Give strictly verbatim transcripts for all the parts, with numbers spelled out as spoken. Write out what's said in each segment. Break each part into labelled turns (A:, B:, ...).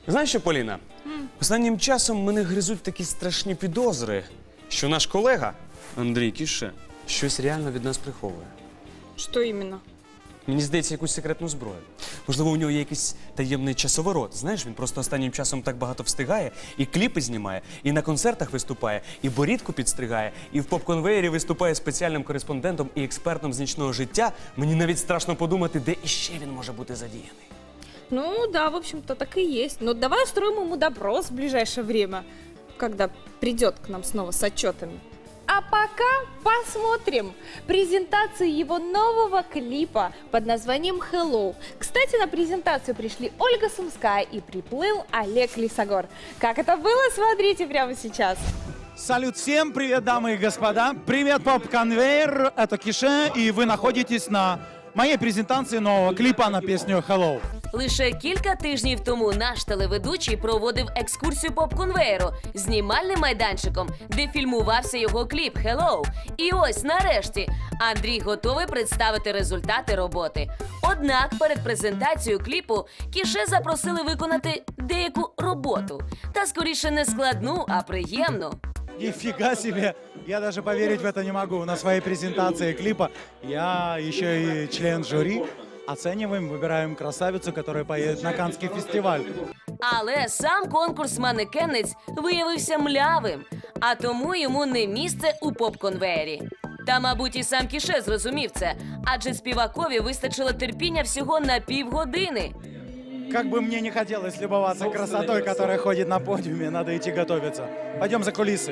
A: Знаєш що, Поліна? Mm. Останнім часом мене гризуть такі страшні підозри, що наш колега Андрій Кіше щось реально від нас приховує.
B: Що іменно?
A: Мені здається, якусь секретну зброю. Можливо, у нього є якийсь таємний часоворот. Знаєш, він просто останнім часом так багато встигає, і кліпи знімає, і на концертах виступає, і борідку підстригає, і в поп-конвеєрі виступає спеціальним кореспондентом і експертом з нічного життя. Мені навіть страшно подумати, де іще він може бути задіяний.
B: Ну да, в общем-то, так и есть. Но давай устроим ему допрос в ближайшее время, когда придет к нам снова с отчетами. А пока посмотрим презентацию его нового клипа под названием «Hello». Кстати, на презентацию пришли Ольга Сумская и приплыл Олег Лисогор. Как это было, смотрите прямо сейчас.
C: Салют всем, привет, дамы и господа. Привет, поп-конвейер, это Кише, и вы находитесь на моей презентації нового кліпа на пісню «Hello».
D: Лише кілька тижнів тому наш телеведучий проводив екскурсію поп-конвеєру знімальним майданчиком, де фільмувався його кліп «Hello». І ось нарешті Андрій готовий представити результати роботи. Однак перед презентацією кліпу Кіше запросили виконати деяку роботу. Та скоріше не складну, а приємну.
C: Нифига себе! Я даже поверить в это не могу. На своей презентации клипа я еще и член жюри. Оцениваем, выбираем красавицу, которая поедет на Каннский фестиваль.
D: Але сам конкурс манекенниць виявився млявим, а тому йому не місце у поп-конвеєрі. Та, мабуть, і сам Кіше зрозумів це, адже співакові вистачило терпіння всього на півгодини.
C: Как бы мне не хотелось любоваться красотой, которая ходит на подиуме, надо идти готовиться. Пойдем за кулисы.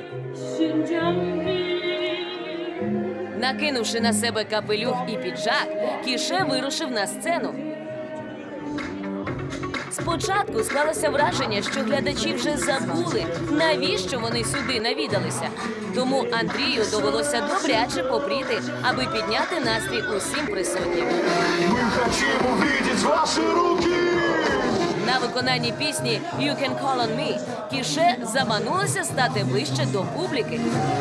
D: Накинувши на себе капелюх і піджак, Кіше вирушив на сцену. Спочатку склалося враження, що глядачі вже забули, навіщо вони сюди навідалися. Тому Андрію довелося добряче попріти, аби підняти настрій усім присутнім.
E: Ми хочемо бачити ваші руки!
D: На виконанні пісні «You Can Call On Me» Кіше заманулося стати ближче до публіки.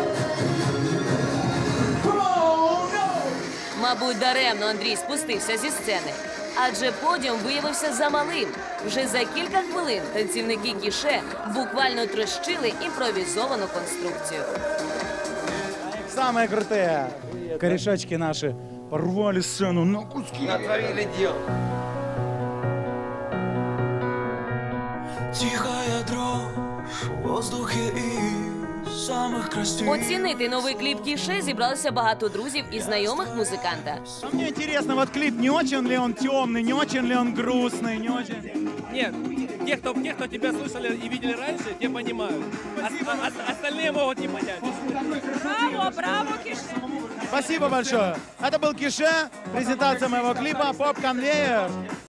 D: Мабуть, даремно Андрій спустився зі сцени, адже подіум виявився замалим. Вже за кілька хвилин танцівники Кіше буквально трощили імпровізовану конструкцію.
C: Самые крутые корешочки наши порвали сцену на куски.
E: Натворили дел.
F: Тихая дрожь в воздухе из самых крастей.
D: Оцінити новий кліп Кіше зібралося багато друзів і знайомих музиканта.
C: Мне интересно, вот клип, не очень ли он темный, не очень ли он грустный, не очень...
G: Нет, те, кто, те, кто тебя слышали и видели раньше, те понимают. А, а, остальные могут не понять.
B: Браво, браво, Кише!
C: Спасибо большое. Это был Кише, презентация моего клипа «Поп-конвейер».